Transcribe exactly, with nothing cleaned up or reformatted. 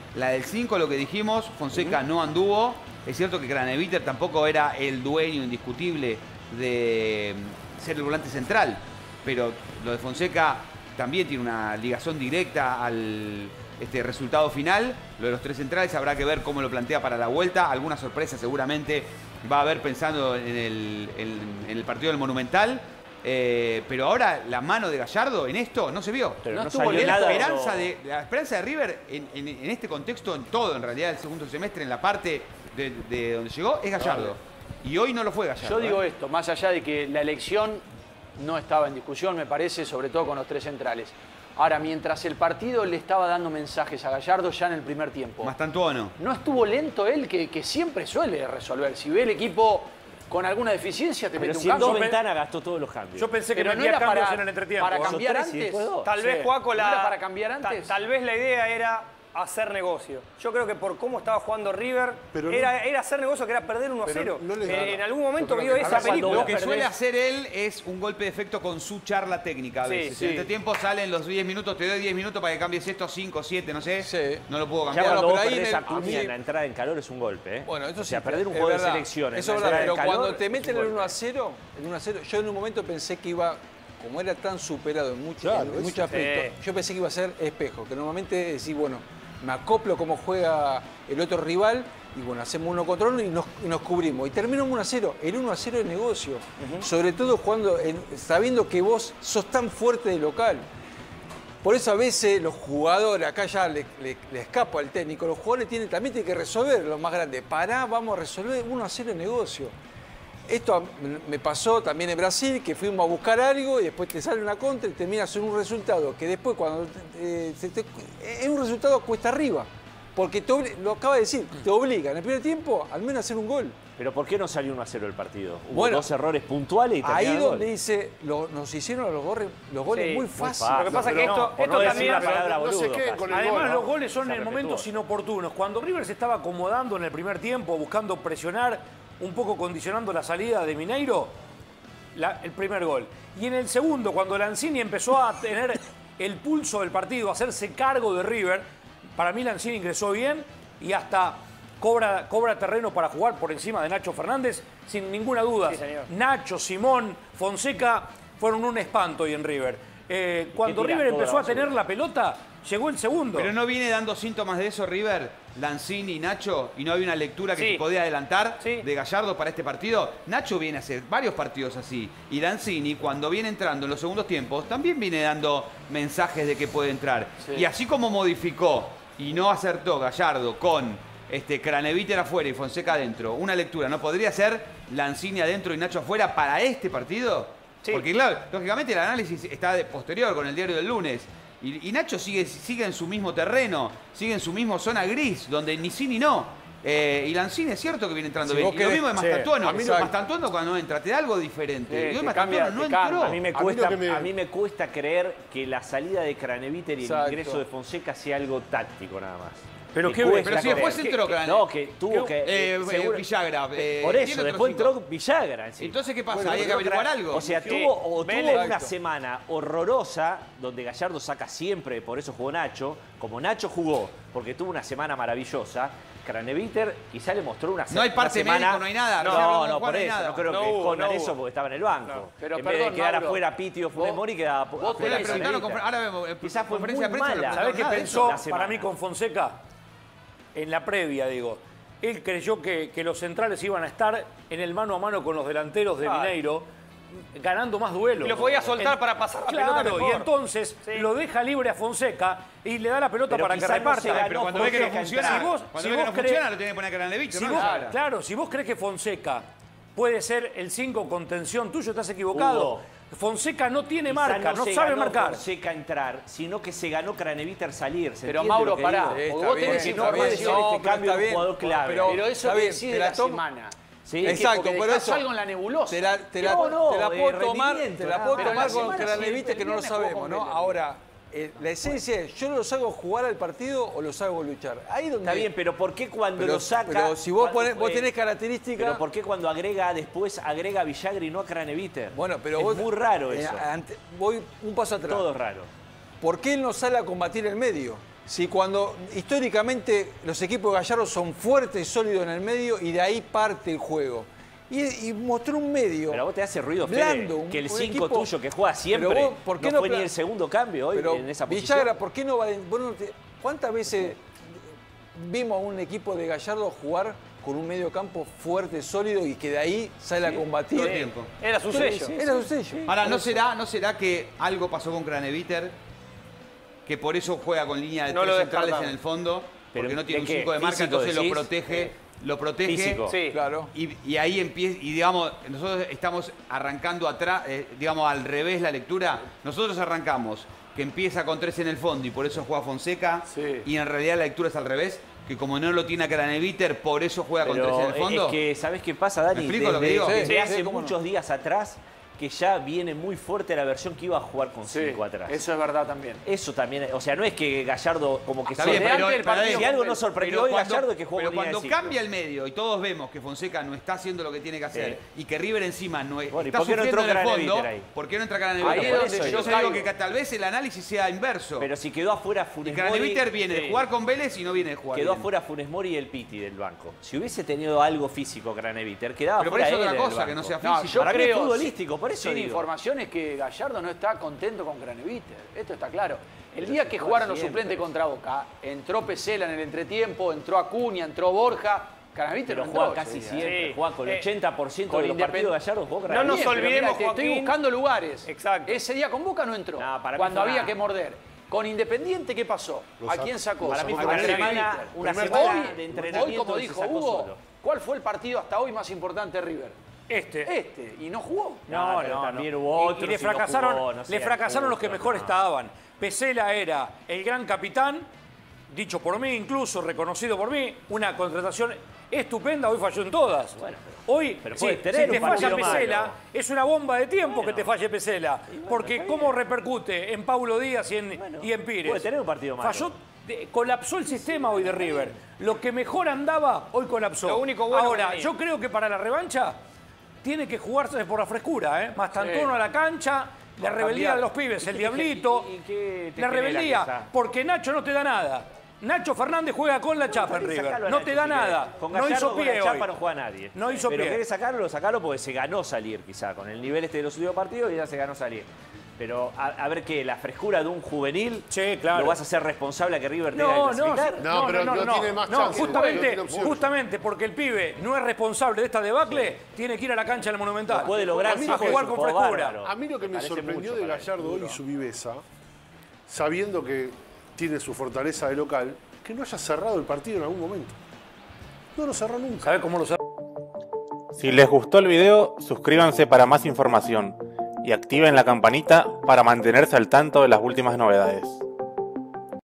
La del cinco, lo que dijimos, Fonseca uh-huh. no anduvo. Es cierto que Craneviter tampoco era el dueño indiscutible de ser el volante central, pero lo de Fonseca también tiene una ligación directa al este, resultado final. Lo de los tres centrales habrá que ver cómo lo plantea para la vuelta. Alguna sorpresa seguramente va a haber pensando en el, en, en el partido del Monumental. Eh, pero ahora la mano de Gallardo en esto no se vio. Pero no no estuvo salió la nada, esperanza no. de la esperanza de River en, en, en este contexto, en todo, en realidad, el segundo semestre, en la parte de, de donde llegó, es Gallardo. Y hoy no lo fue Gallardo. Yo digo ¿eh? esto, más allá de que la elección no estaba en discusión, me parece, sobre todo con los tres centrales. Ahora, mientras el partido le estaba dando mensajes a Gallardo ya en el primer tiempo. Mastantuono. ¿No estuvo lento él, que, que siempre suele resolver? Si ve el equipo con alguna deficiencia, te pero mete si un en cambio. dos ventanas gastó todos los cambios. Yo pensé que pero no no era cambios para, en el entretiempo. para cambiar tres, antes. Tal Sí. vez, Juaco, la... ¿No era para cambiar antes? Tal, tal vez la idea era hacer negocio. Yo creo que por cómo estaba jugando River, Pero era, no, era hacer negocio, que era perder uno a cero. No le, eh, en algún momento vio que, esa película. Lo que suele hacer él es un golpe de efecto con su charla técnica a Sí, veces. sí. En este tiempo salen los diez minutos, te doy diez minutos para que cambies esto, cinco, siete, no sé. Sí. No lo puedo Ya cambiar. cuando pero vos ahí perdés en a el- Acuña a mí- en la entrada en calor es un golpe, ¿eh? Bueno, eso o sea, sí, perder un es juego verdad. de selección. Eso es en la verdad, entrada pero en calor cuando te es un meten el golpe. uno a cero, el uno a cero, yo en un momento pensé que iba, como era tan superado en, mucho, Claro, en es- muchos aspectos, Sí. yo pensé que iba a ser espejo, que normalmente decís, bueno, me acoplo cómo juega el otro rival y bueno, hacemos uno contra uno y nos, y nos cubrimos. Y termina un uno a cero. El uno a cero es negocio. Uh-huh. Sobre todo cuando, en, sabiendo que vos sos tan fuerte de local. Por eso a veces los jugadores, acá ya le, le, le escapa al técnico, los jugadores tienen, también tienen que resolver lo más grande. Pará, vamos a resolver uno a cero el negocio. Esto me pasó también en Brasil, que fuimos a buscar algo y después te sale una contra y terminas en un resultado que después cuando eh, se te, es un resultado cuesta arriba. Porque te obli- lo acaba de decir, te obliga en el primer tiempo al menos a hacer un gol. Pero ¿por qué no salió uno a cero el partido? Hubo Bueno, dos errores puntuales y ahí terminó el donde gol. dice, lo, nos hicieron los goles, los goles Sí, muy muy fácil. fácil. Lo que pasa es que Pero esto, no, por esto no decir también... la palabra no se boludo, queden casi. con el Además, gol, los ¿no? goles son Se en momentos respetuoso. inoportunos. Cuando River se estaba acomodando en el primer tiempo, buscando presionar, un poco condicionando la salida de Mineiro, la- el primer gol. Y en el segundo, cuando Lanzini empezó a tener el pulso del partido, a hacerse cargo de River, para mí Lanzini ingresó bien y hasta cobra, cobra terreno para jugar por encima de Nacho Fernández, sin ninguna duda. Sí, señor. Nacho, Simón, Fonseca fueron un espanto hoy en River. Eh, cuando tira River toda empezó la a tener basura. la pelota, llegó el segundo. Pero no viene dando síntomas de eso River, Lanzini y Nacho, y no había una lectura que Sí. se podía adelantar Sí. de Gallardo para este partido. Nacho viene a hacer varios partidos así, y Lanzini cuando viene entrando en los segundos tiempos también viene dando mensajes de que puede entrar. Sí. Y así como modificó y no acertó Gallardo con este Craneviter afuera y Fonseca adentro, una lectura, ¿no podría ser Lanzini adentro y Nacho afuera para este partido? Sí. Porque claro, lógicamente el análisis está de posterior con el diario del lunes. Y, y Nacho sigue, sigue en su mismo terreno, sigue en su mismo zona gris, donde ni sí ni no. Eh, y Lanzini es cierto que viene entrando Si bien. vos Y lo querés- mismo de sí, Mastantuono. a mí no- Mastantuono cuando entra te da algo diferente. Sí, y hoy te Mastantuono cambia- no te cambia. entró. A mí, me A mí cuesta, lo que me- a mí me cuesta creer que la salida de Craneviter y el Exacto. ingreso de Fonseca sea algo táctico nada más. Pero Me qué- cuesta pero si después creer. entró Que- que- Cran- No, que tuvo que- que... eh, eh, seguro- Villagra, eh, Por tiene eso, otros después cinco. entró Villagra encima. Entonces, ¿qué pasa? Bueno, Hay que pero averiguar Cran- algo. O sea, Sí. tuvo, o Vélez. tuvo una Exacto. semana horrorosa donde Gallardo saca siempre, por eso jugó Nacho. Como Nacho jugó, porque tuvo una semana maravillosa, Craneviter quizá le mostró una, se- No hay parte una semana... médico, no hay nada. No, Recién hablamos no, con Juan, por no hay eso. nada. No creo No que hubo, escondan no eso hubo. porque estaba en el banco. No. Pero en vez perdón, de quedar Mauro, afuera Piti o Funes vos- Mori, quedaba vos afuera Le tenés preguntaron, Craneviter. ahora vemos, eh, Quizás fue conferencia de muy prensa, no le mala. ¿Sabés preguntaron qué nada de pensó la semana. para mí con Fonseca? En la previa, digo. Él creyó que, que los centrales iban a estar en el mano a mano con los delanteros de Claro. Mineiro, ganando más duelos. Y lo podía soltar para pasar la claro, pelota mejor. y entonces Sí. lo deja libre a Fonseca y le da la pelota Pero para que quizá no reparta. se ganó Pero cuando ve que no Fonseca funciona, Si vos- cuando si ve que vos no crees- funciona, lo tiene que poner a Craneviter, Si ¿no? vos- Claro. claro, si vos crees que Fonseca puede ser el cinco contención tuyo, estás equivocado. Hugo. Fonseca no tiene Quizá marca, no se sabe ganó marcar. Fonseca entrar, sino que se ganó Craneviter salir. ¿se Pero entiende Mauro, lo que pará, digo? porque Está vos bien, tenés Si está no puede bien. ser información. No, este pero cambio está de bien. jugador clave. Pero- Pero eso está que bien, decide te la la tomo- semana. Sí. Es que Exacto, porque por dejás eso- algo en la nebulosa. Te la, te la, No, no, te la de puedo tomar, rendimiento, te la nada puedo más. tomar Pero la con semana Craneviter sí, que no lo el viernes jugó sabemos, con ¿no? Vélez. Ahora, eh, la esencia es, yo no los hago jugar al partido o los hago luchar. Ahí donde... Está bien, pero ¿por qué cuando pero, lo saca... pero si vos, cuando ponés- vos fue- tenés características... Pero ¿por qué cuando agrega después, agrega a Villagra y no a Craneviter? Bueno, pero es vos... muy raro eh, eso. ante- voy un paso atrás. Todo raro. ¿Por qué él no sale a combatir el medio? Si cuando históricamente los equipos de Gallardo son fuertes, sólidos en el medio y de ahí parte el juego. Y, y mostró un medio. Pero a vos te hace ruido, blando, Fede, que el un cinco equipo- tuyo que juega siempre Pero vos, ¿por qué no, no fue pla- ni el segundo cambio hoy Pero en esa posición. Villagra, ¿por qué no va? de- vos no te- ¿Cuántas veces vimos a un equipo de Gallardo jugar con un medio campo fuerte, sólido y que de ahí sale a combatir? todo el tiempo. Era su sello. Era su sello. Ahora, ¿no será, ¿no será que algo pasó con Craneviter? Que por eso juega con línea de No lo tres centrales descartamos. en el fondo, Pero, porque no tiene ¿de un qué? cinco de marca, ¿Físico entonces lo decís? protege, lo protege. Físico. Sí. Claro. Y, y ahí empieza, y digamos, nosotros estamos arrancando atrás, eh, digamos al revés la lectura. Nosotros arrancamos que empieza con tres en el fondo y por eso juega Fonseca. Sí. Y en realidad la lectura es al revés, que como no lo tiene a Craneviter, por eso juega con Pero tres en el fondo. es que, ¿sabés qué pasa, Dani? ¿Me explico lo que Desde- digo? desde Sí, hace sí, cómo no. muchos días atrás que ya viene muy fuerte la versión que iba a jugar con Sí, cinco atrás. eso es verdad también. Eso también, o sea, no es que Gallardo como que Está bien, sorprende. pero- Antes del pero partido si algo completo. no sorprendió Pero hoy cuando- Gallardo es que jugó pero con línea cuando de cinco. cambia el medio y todos vemos que Fonseca no está haciendo lo que tiene que hacer Sí. y que River encima no es, Bueno, ¿y está por qué no sufriendo entró en el fondo, Craneviter ahí? ¿por qué no entra Craneviter? Ahí es por donde eso yo yo te digo caigo. que tal vez el análisis sea inverso. Pero si quedó afuera y Funes Mori, Craneviter viene de sí, jugar con Vélez y no viene de jugar quedó bien. afuera Funes Mori y el Piti del banco. Si hubiese tenido algo físico Craneviter, quedaba Pero por fuera eso él otra en el cosa, que banco. no sea No, físico. yo Para mí es creo, futbolístico, por eso sin digo. informaciones que Gallardo no está contento con Craneviter. Esto está claro. El día que jugaron los siempre. suplentes contra Boca, entró Pesela en el entretiempo, entró Acuña, entró Borja. Craneviter Pero no juega entró casi ese día. siempre, Sí. juega con el Eh, ochenta por ciento con de los Independ- partidos Gallardo jugó No Craneviter. nos Bien, pero olvidemos, mirá, te estoy Joaquín. buscando lugares. Exacto. Ese día con Boca no entró. No, para mí cuando fue había una- que morder. Con Independiente, ¿qué pasó? ¿A quién sacó? Para mí A fue una Craneviter. semana, una Primer semana Hoy, de hoy, entrenamiento como que se dijo sacó Hugo, solo. ¿cuál fue el partido hasta hoy más importante de River? Este. Este. Y no jugó. No, No, pero no, también no. hubo Y- otros y le y no fracasaron, jugó, no le sean fracasaron los que justos, mejor no. estaban. Pesela era el gran capitán, dicho por mí incluso, reconocido por mí, una contratación estupenda, hoy falló en todas. Bueno, hoy, pero sí, puede si tener te un partido falla Pesela, malo. es una bomba de tiempo que te falle Pesela. porque está cómo repercute en Paulo Díaz y en, Bueno, y en Pires. puede tener un partido malo. Falló, de- colapsó el sistema hoy de River. Lo que mejor andaba, hoy colapsó. Lo único bueno Ahora, que tenía. yo creo que para la revancha tiene que jugarse por la frescura, ¿eh? Más tantono a la cancha, la rebeldía cambiar. de los pibes, el diablito, y- y qué te la genera rebeldía, esa? porque Nacho no te da nada. Nacho Fernández juega con la chapa en Sacalo River, a no Nacho te da si nada, querés. Con no Gallardo, hizo con pie la chapa hoy. no juega nadie. No hizo Pero pie. querés sacarlo, sacalo porque se ganó salir quizá. Con el nivel este de los últimos partidos ya se ganó salir. Pero a, a ver qué, la frescura de un juvenil, Sí, claro. ¿lo vas a hacer responsable a que River tenga No, que no, clasificar? No, pero no tiene más no, chance. No justamente, tiene opción. justamente porque el pibe no es responsable de esta debacle, tiene que ir a la cancha del Monumental. Lo puede lograr, a sí, jugar porque con es un juego frescura. bárbaro. A mí lo que me, parece sorprendió mucho de para él. Gallardo hoy y su viveza, sabiendo que tiene su fortaleza de local, que no haya cerrado el partido en algún momento. No lo cerró nunca. ¿Sabés cómo lo sabe? Si les gustó el video, suscríbanse para más información y activen la campanita para mantenerse al tanto de las últimas novedades.